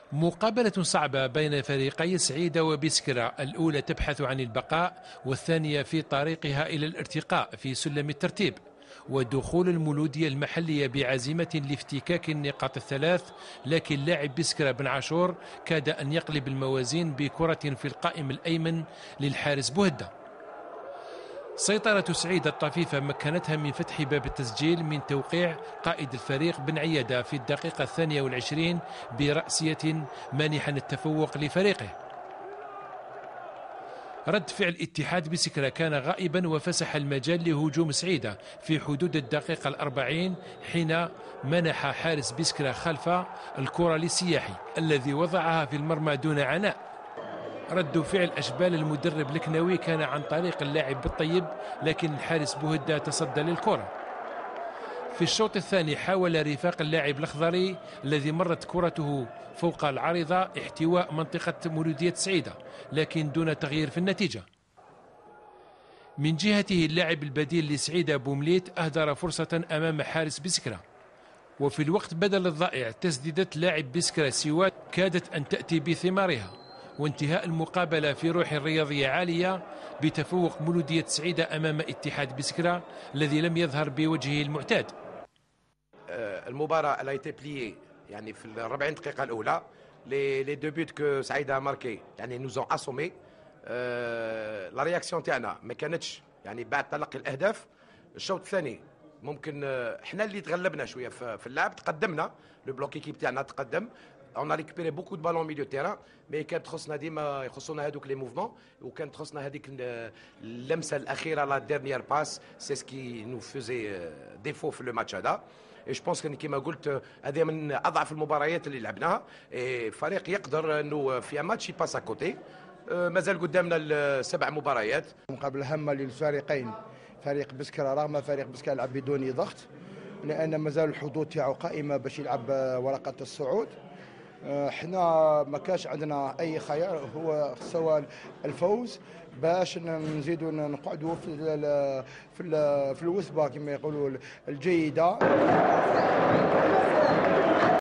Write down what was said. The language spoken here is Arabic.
مقابلة صعبة بين فريقي سعيدة وبسكرة، الأولى تبحث عن البقاء والثانية في طريقها إلى الارتقاء في سلم الترتيب. ودخول المولودية المحلية بعزيمة لافتكاك النقاط الثلاث، لكن لاعب بسكرة بن عاشور كاد أن يقلب الموازين بكرة في القائم الأيمن للحارس بوهدة. سيطرة سعيدة الطفيفة مكنتها من فتح باب التسجيل من توقيع قائد الفريق بن عيادة في الدقيقة 22 برأسية مانحا التفوق لفريقه. رد فعل اتحاد بسكرة كان غائبا وفسح المجال لهجوم سعيدة في حدود الدقيقة 40 حين منح حارس بسكرة خلف الكرة للسياحي الذي وضعها في المرمى دون عناء. رد فعل أشبال المدرب الكناوي كان عن طريق اللاعب بالطيب، لكن الحارس بوهدة تصدى للكرة. في الشوط الثاني حاول رفاق اللاعب الأخضري الذي مرت كرته فوق العارضة احتواء منطقة مولودية سعيدة، لكن دون تغيير في النتيجة. من جهته اللاعب البديل لسعيدة بومليت أهدر فرصة أمام حارس بسكرة، وفي الوقت بدل الضائع تسديدة لاعب بسكرة سوات كادت أن تأتي بثمارها، وانتهاء المقابلة في روح رياضية عالية بتفوق مولودية سعيدة أمام اتحاد بسكرة الذي لم يظهر بوجهه المعتاد. المباراة لا بليي يعني في ال 40 دقيقة الأولى. لي دو بوت كو سعيدة ماركي يعني نوزون اسومي. لا رياكسيون تاعنا ما كانتش يعني بعد تلقي الأهداف. الشوط الثاني ممكن احنا اللي تغلبنا شوية في اللعب، تقدمنا لو بلوك ايكيب تاعنا تقدم. On a récupéré beaucoup de ballons au milieu de terrain, mais كانت تخصنا ديما يخصونا هذوك لي موفمون، وكانت تخصنا هذيك اللمسه الاخيره لا ديرنيير باس، سي سكي نو فوزي ديفو في لو ماتش هذا. اي جو بونس كيما قلت هذه من اضعف المباريات اللي لعبناها. فريق يقدر انه في ماتش يباس كوتي. مازال قدامنا 7 مباريات. مقابله هامه للفريقين، فريق بسكرة رغم فريق بسكرة يلعب بدون ضغط، لان مازال الحظوظ تاعو قائمه باش يلعب ورقه الصعود. احنا ما كاش عندنا اي خيار هو سوى الفوز باش نزيدوا نقعدوا في الوثبه كما يقولوا الجيده.